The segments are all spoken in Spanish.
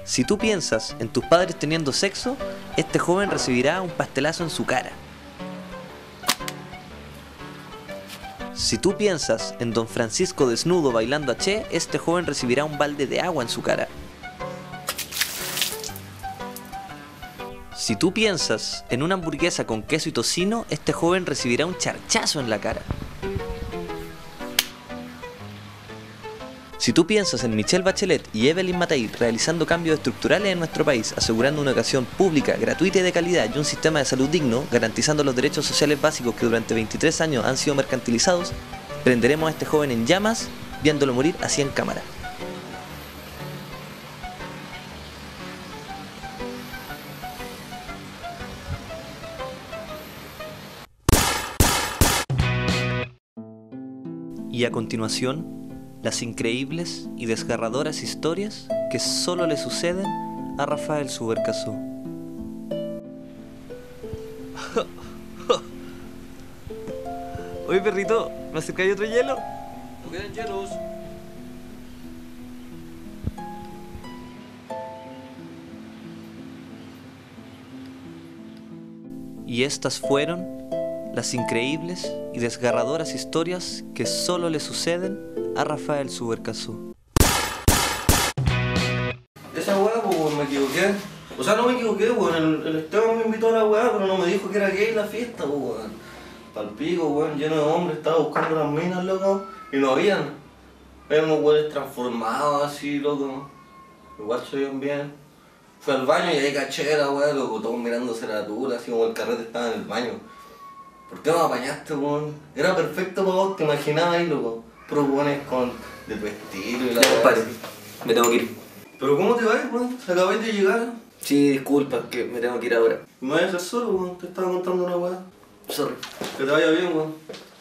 Si tú piensas en tus padres teniendo sexo, este joven recibirá un pastelazo en su cara. Si tú piensas en Don Francisco desnudo bailando a Che, este joven recibirá un balde de agua en su cara. Si tú piensas en una hamburguesa con queso y tocino, este joven recibirá un charchazo en la cara. Si tú piensas en Michelle Bachelet y Evelyn Matei realizando cambios estructurales en nuestro país, asegurando una educación pública, gratuita y de calidad y un sistema de salud digno, garantizando los derechos sociales básicos que durante 23 años han sido mercantilizados, prenderemos a este joven en llamas, viéndolo morir así en cámara. Y a continuación, las increíbles y desgarradoras historias que solo le suceden a Rafael Subercaseaux. Oye, perrito, ¿me acercáis otro hielo? ¿No quedan hielos? Y estas fueron las increíbles y desgarradoras historias que solo le suceden a Rafael Subercaseaux. Esa weá, pues weón, me equivoqué. O sea, no me equivoqué, weón. El Esteban me invitó a la weá, pero no me dijo que era gay la fiesta, pues weón. Palpico, weón, lleno de hombres, estaba buscando las minas, loco, y no habían. Éramos weones transformados así, loco. Igual se veían bien. Fui al baño y ahí caché la weá, loco, todos mirándose la tula, así como el carrete estaba en el baño. ¿Por qué no me apañaste, weón? Era perfecto para vos, te imaginabas ahí, loco. Pero weones de tu estilo y la weá. Pare, me tengo que ir. ¿Pero cómo te vas, weón? Acabáis de llegar. Sí, disculpa, que me tengo que ir ahora. ¿Me vas a dejar solo, weón? Te estaba contando una weá. Sorry. Que te vaya bien, weón.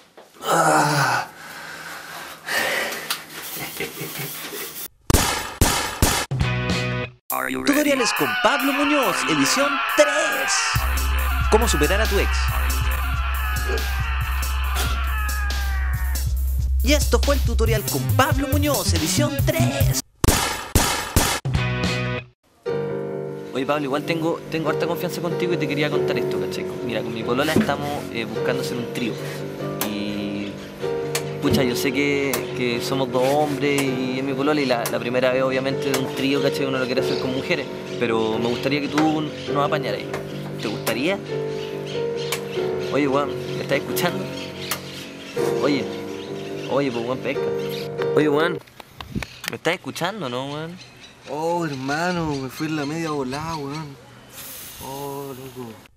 Tutoriales con Pablo Muñoz, edición 3. ¿Cómo superar a tu ex? Y esto fue el tutorial con Pablo Muñoz, edición 3. Oye Pablo, igual tengo harta confianza contigo y te quería contar esto, ¿cachai? Mira, con mi polola estamos buscando hacer un trío. Y pucha, yo sé que somos dos hombres y es mi polola y la primera vez obviamente de un trío, ¿cachai? Uno lo quiere hacer con mujeres, pero me gustaría que tú nos apañaras. ¿Te gustaría? Oye, weón, ¿me estás escuchando? Oye, pues weón, pesca. Oye, weón, ¿me estás escuchando, no, weón? Oh, hermano, me fui en la media volada, weón. Oh, loco.